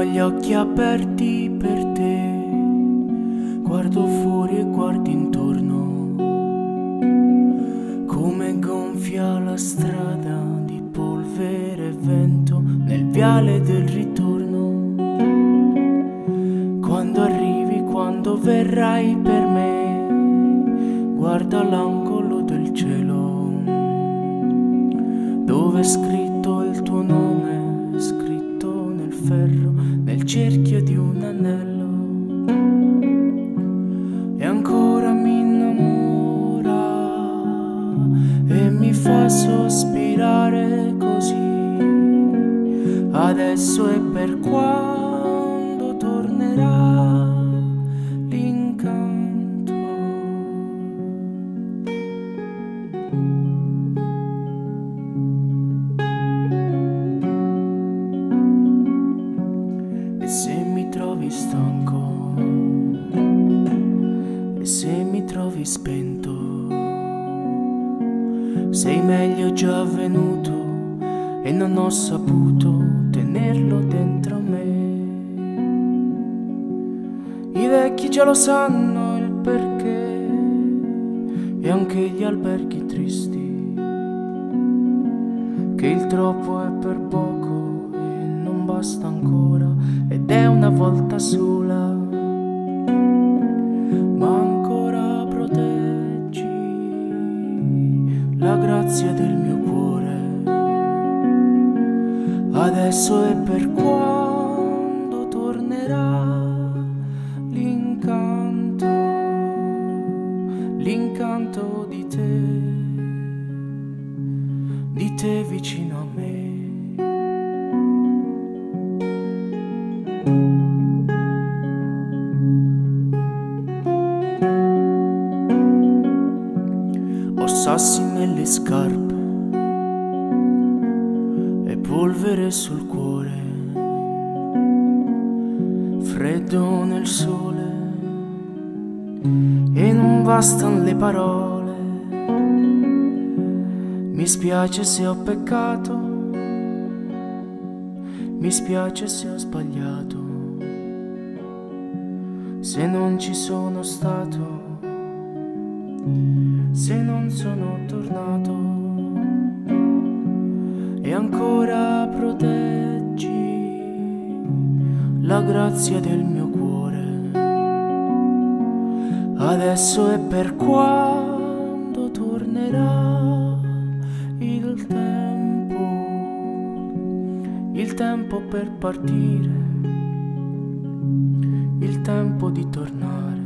gli occhi aperti per te, guardo fuori e guardo intorno, come gonfia la strada di polvere e vento nel viale del ritorno. Quando arrivi, quando verrai per me, guarda l'angolo del cielo, dove è scritto il tuo nome, scritto nel ferro, nel cerchio di un anello. E ancora mi innamora e mi fa sospirare così. Adesso è per quando tornerà l'incanto. E se mi trovi stanco, e se mi trovi spento, sei meglio già venuto e non ho saputo tenerlo dentro me. I vecchi già lo sanno il perché, e anche gli alberghi tristi, che il troppo è per poco e non basta ancora, ed è una volta sola. Ma ancora proteggi la grazia del mio cuore. Adesso è per quando tornerà l'incanto, l'incanto di te vicino a me. Ho sassi nelle scarpe e polvere sul cuore, freddo nel sole e non bastan le parole. Mi spiace se ho peccato, mi spiace se ho sbagliato, se non ci sono stato, se non sono tornato. E ancora proteggi la grazia del mio cuore. Adesso è per quando tornerà il tempo per partire, il tempo di tornare,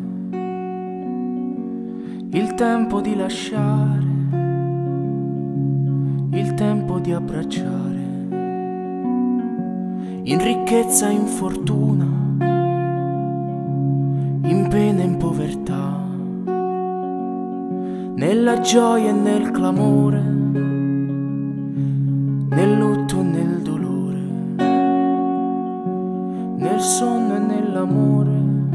il tempo di lasciare, il tempo di abbracciare, in ricchezza e in fortuna, in pena e in povertà, nella gioia e nel clamore, nel lutto e nel dolore, nel sonno e nell'amore,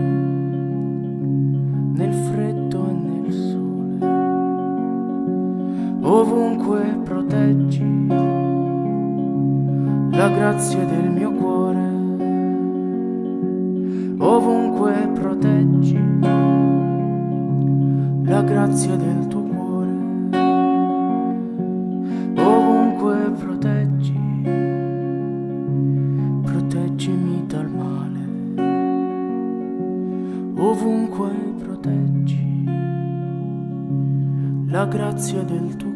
nel freddo e nel sole. Ovunque proteggi la grazia del mio cuore, ovunque proteggi la grazia del tuo cuore, ovunque proteggimi dal male, ovunque proteggi la grazia del tuo cuore.